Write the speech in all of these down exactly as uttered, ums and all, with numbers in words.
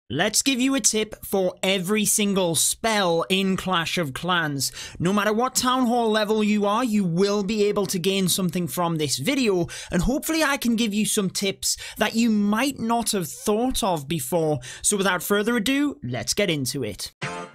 Let's give you a tip for every single spell in Clash of Clans. No matter what Town Hall level you are, you will be able to gain something from this video, and hopefully I can give you some tips that you might not have thought of before. So without further ado, let's get into it.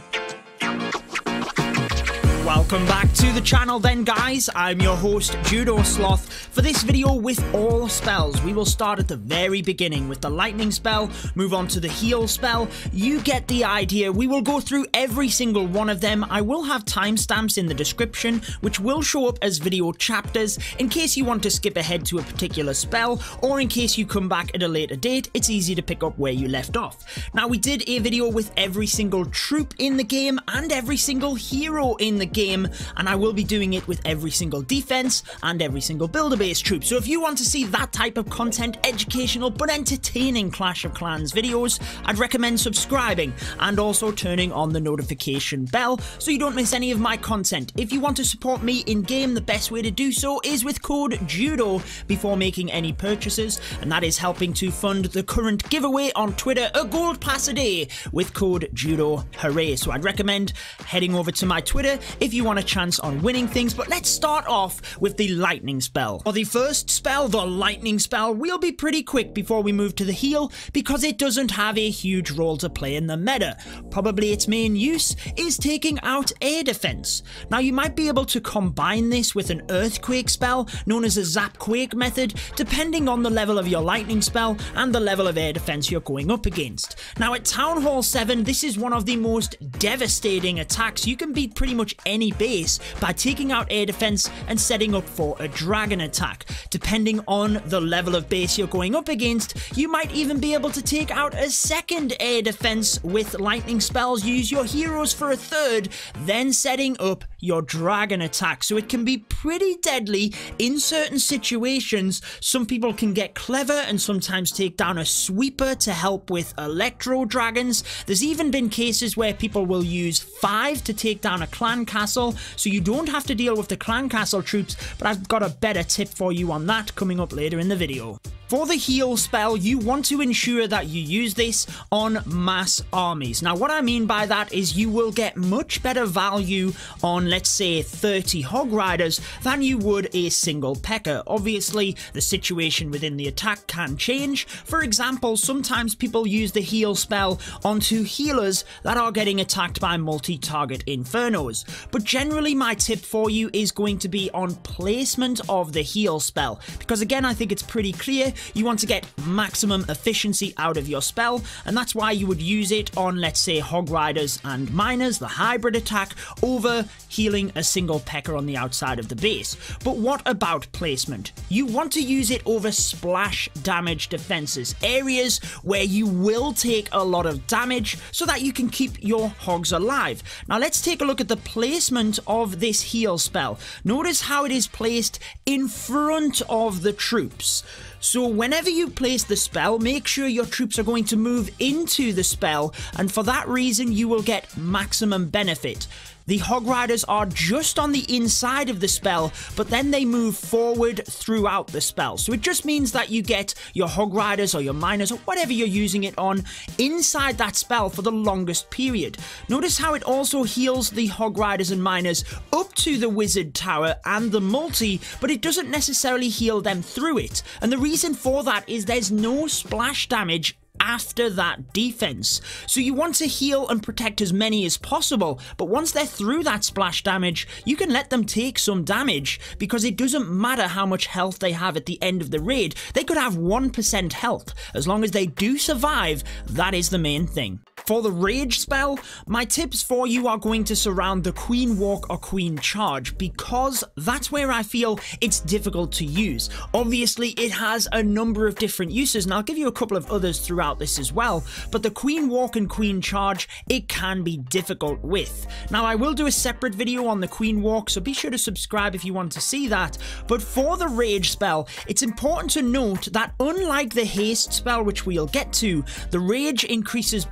Welcome back to the channel then, guys. I'm your host, Judo Sloth. For this video with all spells, we will start at the very beginning with the lightning spell, move on to the heal spell. You get the idea. We will go through every single one of them. I will have timestamps in the description, which will show up as video chapters in case you want to skip ahead to a particular spell, or in case you come back at a later date, it's easy to pick up where you left off. Now, we did a video with every single troop in the game and every single hero in the game. game and I will be doing it with every single defense and every single builder based troop. So if you want to see that type of content, educational but entertaining Clash of Clans videos, I'd recommend subscribing and also turning on the notification bell so you don't miss any of my content. If you want to support me in game, the best way to do so is with code JUDO before making any purchases, and that is helping to fund the current giveaway on Twitter, a gold pass a day with code JUDO. Hooray. So I'd recommend heading over to my Twitter if you want a chance on winning things. But let's start off with the lightning spell. For the first spell, the lightning spell, we'll be pretty quick before we move to the heal because it doesn't have a huge role to play in the meta. Probably its main use is taking out air defense. Now, you might be able to combine this with an earthquake spell known as a zap quake method, depending on the level of your lightning spell and the level of air defense you're going up against. Now, at Town Hall seven, this is one of the most devastating attacks. You can beat pretty much any base by taking out air defense and setting up for a dragon attack. Depending on the level of base you're going up against, you might even be able to take out a second air defense with lightning spells, use your heroes for a third, then setting up your dragon attack. So it can be pretty deadly in certain situations. Some people can get clever and sometimes take down a sweeper to help with electro dragons. There's even been cases where people will use five to take down a clan castle, so you don't have to deal with the clan castle troops, but I've got a better tip for you on that coming up later in the video. For the heal spell, you want to ensure that you use this on mass armies. Now, what I mean by that is you will get much better value on, let's say, thirty Hog Riders than you would a single P.E.K.K.A. Obviously, the situation within the attack can change. For example, sometimes people use the heal spell onto healers that are getting attacked by multi-target infernos. But generally, my tip for you is going to be on placement of the heal spell, because again, I think it's pretty clear. You want to get maximum efficiency out of your spell, and that's why you would use it on, let's say, Hog Riders and Miners, the hybrid attack, over healing a single P.E.K.K.A. on the outside of the base. But what about placement? You want to use it over splash damage defenses, areas where you will take a lot of damage so that you can keep your hogs alive. Now, let's take a look at the placement of this heal spell. Notice how it is placed in front of the troops. So whenever you place the spell, make sure your troops are going to move into the spell, and for that reason you will get maximum benefit. The Hog Riders are just on the inside of the spell, but then they move forward throughout the spell. So it just means that you get your Hog Riders or your Miners or whatever you're using it on inside that spell for the longest period. Notice how it also heals the Hog Riders and Miners up to the Wizard Tower and the multi, but it doesn't necessarily heal them through it. And the reason for that is there's no splash damage after that defense. So you want to heal and protect as many as possible, but once they're through that splash damage, you can let them take some damage because it doesn't matter how much health they have at the end of the raid. They could have one percent health. As long as they do survive, that is the main thing. For the Rage spell, my tips for you are going to surround the Queen Walk or Queen Charge, because that's where I feel it's difficult to use. Obviously, it has a number of different uses, and I'll give you a couple of others throughout this as well, but the Queen Walk and Queen Charge, it can be difficult with. Now, I will do a separate video on the Queen Walk, so be sure to subscribe if you want to see that, but for the Rage spell, it's important to note that unlike the Haste spell, which we'll get to, the Rage increases both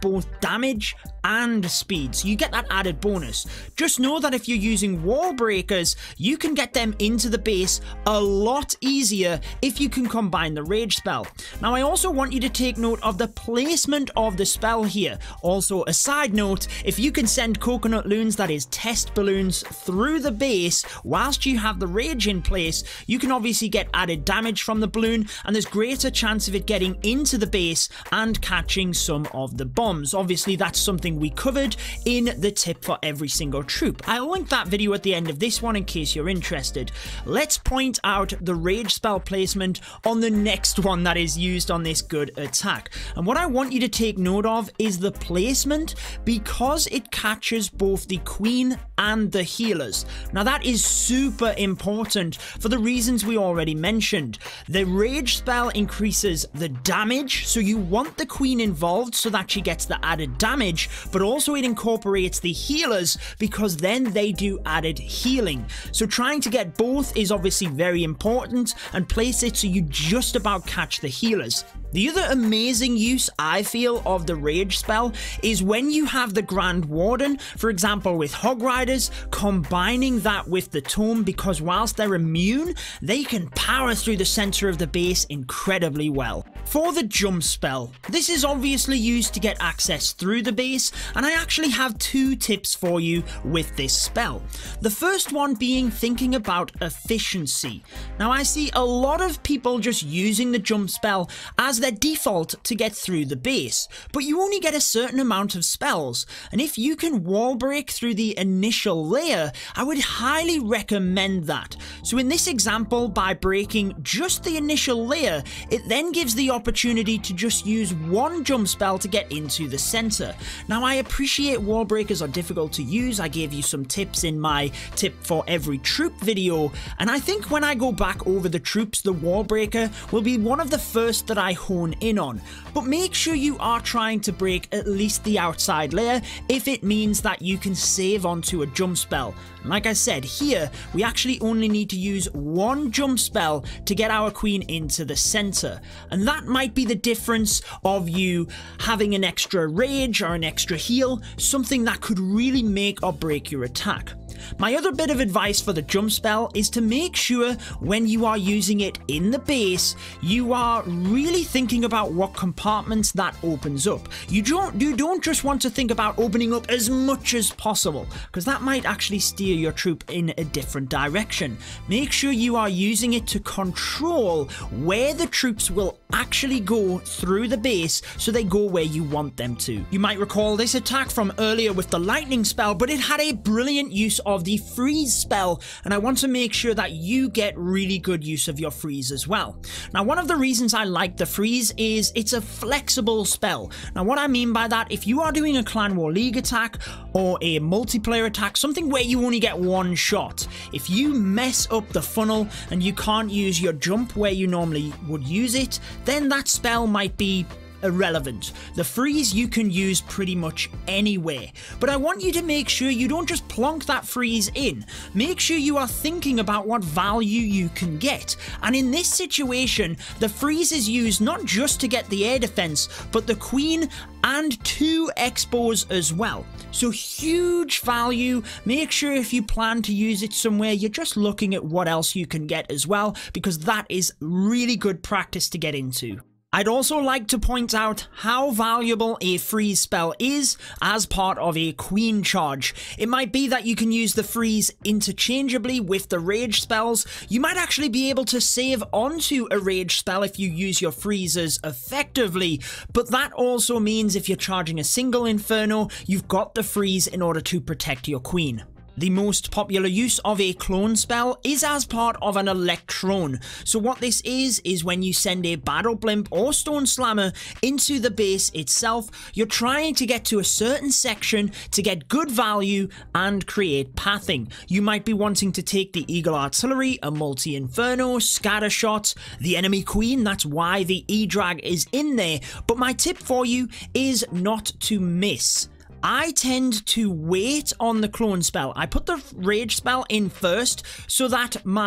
damage and speed, so you get that added bonus. Just know that if you're using wall breakers, you can get them into the base a lot easier if you can combine the rage spell. Now I also want you to take note of the placement of the spell here. Also a side note, if you can send coconut loons, that is test balloons, through the base whilst you have the rage in place, you can obviously get added damage from the balloon, and there's greater chance of it getting into the base and catching some of the bombs. Obviously that's something we covered in the tip for every single troop. I'll link that video at the end of this one in case you're interested. Let's point out the rage spell placement on the next one that is used on this good attack. And what I want you to take note of is the placement, because it catches both the queen and the healers. Now that is super important for the reasons we already mentioned. The rage spell increases the damage, so you want the queen involved so that she gets the added damage, but also it incorporates the healers because then they do added healing. So trying to get both is obviously very important, and place it so you just about catch the healers. The other amazing use I feel of the rage spell is when you have the Grand Warden, for example with Hog Riders, combining that with the Tome, because whilst they're immune, they can power through the center of the base incredibly well. For the jump spell, this is obviously used to get access through the base, and I actually have two tips for you with this spell. The first one being thinking about efficiency. Now I see a lot of people just using the jump spell as their default to get through the base, but you only get a certain amount of spells, and if you can wall break through the initial layer, I would highly recommend that. So in this example, by breaking just the initial layer, it then gives the opportunity to just use one jump spell to get into the center. Now I appreciate wall breakers are difficult to use. I gave you some tips in my tip for every troop video, and I think when I go back over the troops, the wall breaker will be one of the first that I hone in on. But make sure you are trying to break at least the outside layer if it means that you can save onto a jump spell. And like I said, here we actually only need to use one jump spell to get our queen into the center, and that might be the difference of you having an extra rage or an extra heal, something that could really make or break your attack. My other bit of advice for the jump spell is to make sure when you are using it in the base, you are really thinking about what compartments that opens up. You don't, you don't just want to think about opening up as much as possible, because that might actually steer your troop in a different direction. Make sure you are using it to control where the troops will actually go through the base, so they go where you want them to. You might recall this attack from earlier with the lightning spell, but it had a brilliant use of the freeze spell, and I want to make sure that you get really good use of your freeze as well. Now, one of the reasons I like the freeze is it's a flexible spell. Now, what I mean by that, if you are doing a Clan War League attack or a multiplayer attack, something where you only get one shot, if you mess up the funnel and you can't use your jump where you normally would use it, then that spell might be irrelevant. The freeze you can use pretty much anywhere, but I want you to make sure you don't just plonk that freeze in. Make sure you are thinking about what value you can get, and in this situation the freeze is used not just to get the air defense, but the queen and two expos as well. So huge value. Make sure if you plan to use it somewhere, you're just looking at what else you can get as well, because that is really good practice to get into. I'd also like to point out how valuable a freeze spell is as part of a queen charge. It might be that you can use the freeze interchangeably with the rage spells. You might actually be able to save onto a rage spell if you use your freezes effectively, but that also means if you're charging a single inferno, you've got the freeze in order to protect your queen. The most popular use of a clone spell is as part of an Electron. So what this is, is when you send a Battle Blimp or Stone Slammer into the base itself, you're trying to get to a certain section to get good value and create pathing. You might be wanting to take the Eagle Artillery, a Multi-Inferno, Scatter Shot, the Enemy Queen, that's why the E-Drag is in there, but my tip for you is not to miss. I tend to wait on the clone spell. I put the rage spell in first so that my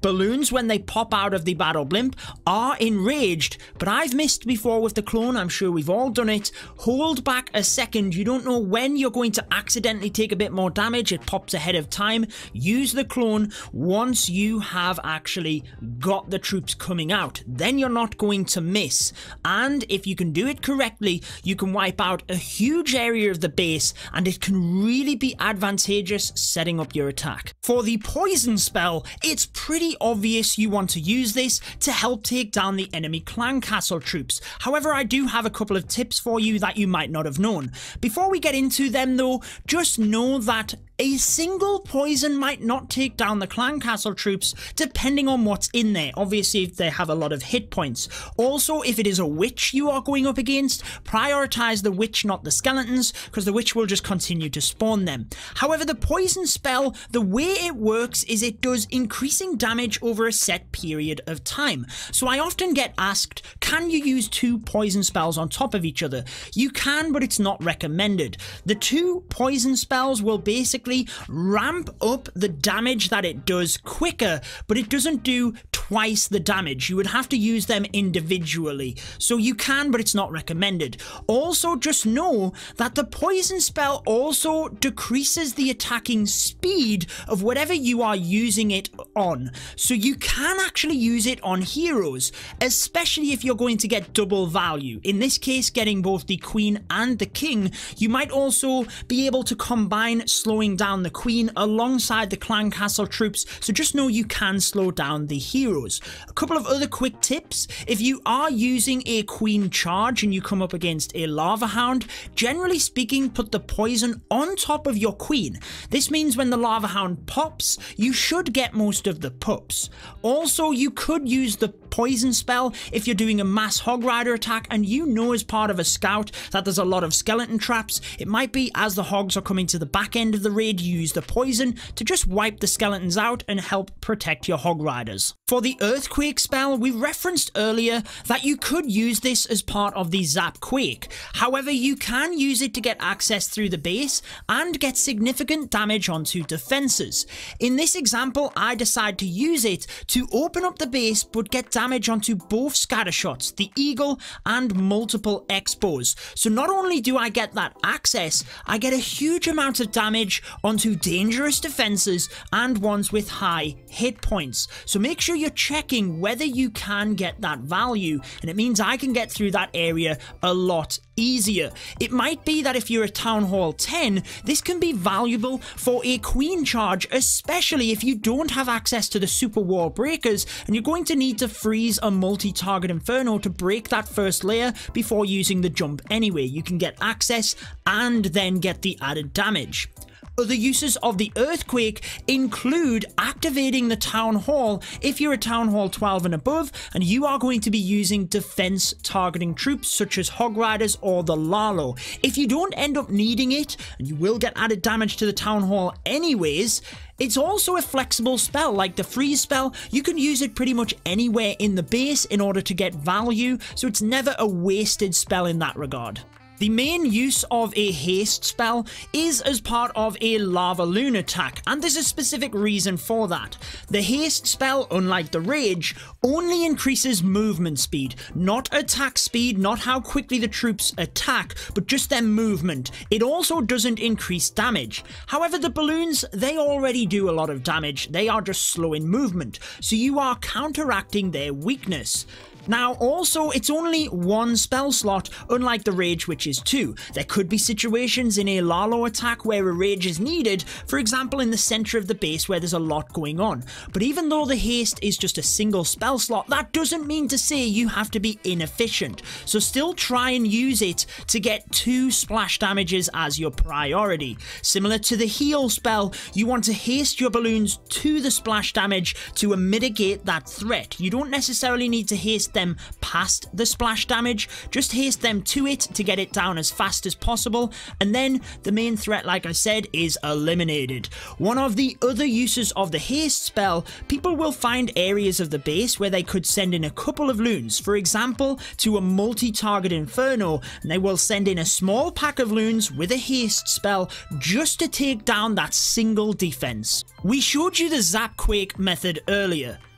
Balloons, when they pop out of the battle blimp, are enraged, but I've missed before with the clone. I'm sure we've all done it. Hold back a second. You don't know when you're going to accidentally take a bit more damage. It pops ahead of time. Use the clone once you have actually got the troops coming out. Then you're not going to miss. And if you can do it correctly, you can wipe out a huge area of the base, and it can really be advantageous setting up your attack. For the poison spell, it's pretty obvious you want to use this to help take down the enemy clan castle troops. However, I do have a couple of tips for you that you might not have known. Before we get into them though, just know that a single poison might not take down the clan castle troops depending on what's in there. Obviously, if they have a lot of hit points. Also, if it is a witch you are going up against, prioritize the witch, not the skeletons, because the witch will just continue to spawn them. However, the poison spell, the way it works is it does increasing damage over a set period of time. So I often get asked, can you use two poison spells on top of each other? You can, but it's not recommended. The two poison spells will basically ramp up the damage that it does quicker, but it doesn't do twice the damage. You would have to use them individually. So you can, but it's not recommended. Also, just know that the poison spell also decreases the attacking speed of whatever you are using it on. So you can actually use it on heroes, especially if you're going to get double value. In this case, getting both the queen and the king. You might also be able to combine slowing down the queen alongside the clan castle troops, so just know you can slow down the heroes. A couple of other quick tips: if you are using a queen charge and you come up against a lava hound, generally speaking, put the poison on top of your queen. This means when the lava hound pops, you should get most of the pups. Also, you could use the poison spell if you're doing a mass hog rider attack and you know as part of a scout that there's a lot of skeleton traps. It might be as the hogs are coming to the back end of the raid, you use the poison to just wipe the skeletons out and help protect your hog riders. For the earthquake spell, we referenced earlier that you could use this as part of the zap quake. However, you can use it to get access through the base and get significant damage onto defenses. In this example, I decide to use it to open up the base but get damage onto both scatter shots, the eagle and multiple expos. So not only do I get that access, I get a huge amount of damage onto dangerous defenses and ones with high hit points. So make sure you're checking whether you can get that value, and it means I can get through that area a lot easier. It might be that if you're a Town Hall ten, this can be valuable for a queen charge, especially if you don't have access to the super wall breakers and you're going to need to freeze a multi-target inferno to break that first layer before using the jump anyway. You can get access and then get the added damage. Other uses of the earthquake include activating the town hall if you're a town hall twelve and above and you are going to be using defense targeting troops such as hog riders or the Lalo. If you don't end up needing it, and you will get added damage to the town hall anyways, it's also a flexible spell like the freeze spell. You can use it pretty much anywhere in the base in order to get value, so it's never a wasted spell in that regard. The main use of a haste spell is as part of a lava loon attack, and there's a specific reason for that. The haste spell, unlike the rage, only increases movement speed, not attack speed, not how quickly the troops attack, but just their movement. It also doesn't increase damage. However, the balloons, they already do a lot of damage. They are just slow in movement, so you are counteracting their weakness. Now, also, it's only one spell slot, unlike the Rage, which is two. There could be situations in a Lalo attack where a Rage is needed, for example in the center of the base where there's a lot going on. But even though the Haste is just a single spell slot, that doesn't mean to say you have to be inefficient. So still try and use it to get two splash damages as your priority. Similar to the Heal spell, you want to haste your balloons to the splash damage to mitigate that threat. You don't necessarily need to haste them past the splash damage, just haste them to it to get it down as fast as possible, and then the main threat, like I said, is eliminated. One of the other uses of the haste spell, people will find areas of the base where they could send in a couple of loons, for example to a multi-target inferno, and they will send in a small pack of loons with a haste spell just to take down that single defense. We showed you the Zap Quake method earlier.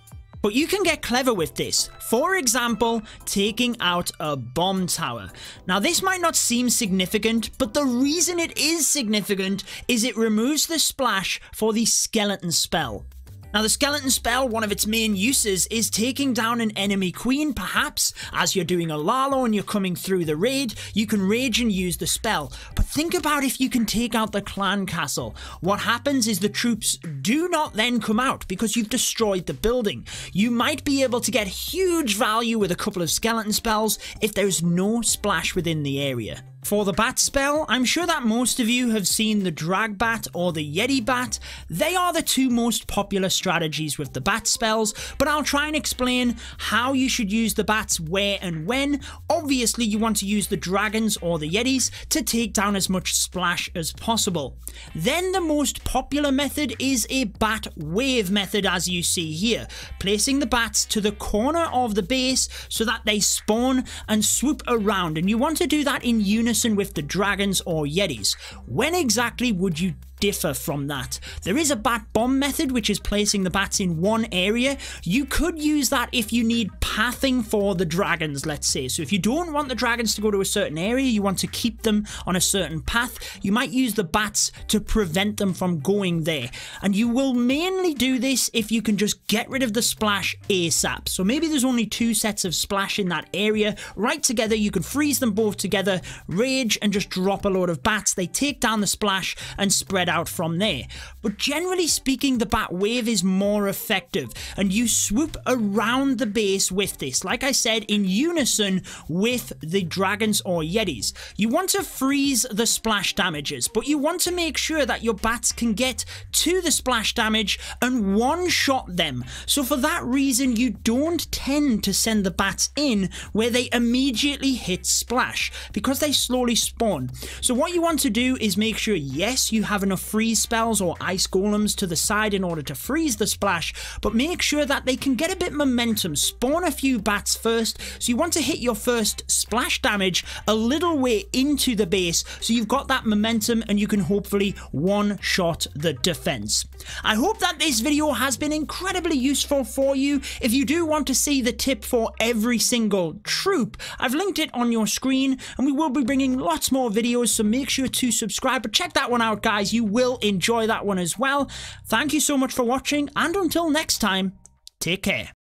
But you can get clever with this. For example, taking out a bomb tower. Now this might not seem significant, but the reason it is significant is it removes the splash for the skeleton spell. Now the skeleton spell, one of its main uses is taking down an enemy queen. Perhaps as you're doing a Lalo and you're coming through the raid, you can rage and use the spell. But think about if you can take out the clan castle. What happens is the troops do not then come out because you've destroyed the building. You might be able to get huge value with a couple of skeleton spells if there's no splash within the area. For the bat spell, I'm sure that most of you have seen the drag bat or the yeti bat. They are the two most popular strategies with the bat spells, but I'll try and explain how you should use the bats where and when. Obviously you want to use the dragons or the yetis to take down as much splash as possible. Then the most popular method is a bat wave method, as you see here, placing the bats to the corner of the base so that they spawn and swoop around, and you want to do that in unison with the dragons or yetis. When exactly would you differ from that? There is a bat bomb method, which is placing the bats in one area. You could use that if you need pathing for the dragons, let's say. So if you don't want the dragons to go to a certain area, you want to keep them on a certain path, you might use the bats to prevent them from going there. And you will mainly do this if you can just get rid of the splash ASAP. So maybe there's only two sets of splash in that area. Right together, you can freeze them both together, rage, and just drop a load of bats. They take down the splash and spread out from there. But generally speaking, the bat wave is more effective, and you swoop around the base with this, like I said, in unison with the dragons or yetis. You want to freeze the splash damages, but you want to make sure that your bats can get to the splash damage and one-shot them. So for that reason, you don't tend to send the bats in where they immediately hit splash, because they slowly spawn. So what you want to do is make sure, yes, you have enough freeze spells or ice golems to the side in order to freeze the splash, but make sure that they can get a bit momentum. Spawn a few bats first, so you want to hit your first splash damage a little way into the base, so you've got that momentum and you can hopefully one-shot the defense. I hope that this video has been incredibly useful for you. If you do want to see the tip for every single troop, I've linked it on your screen, and we will be bringing lots more videos, so make sure to subscribe. But check that one out, guys. You will enjoy that one as well. Thank you so much for watching, and until next time, take care.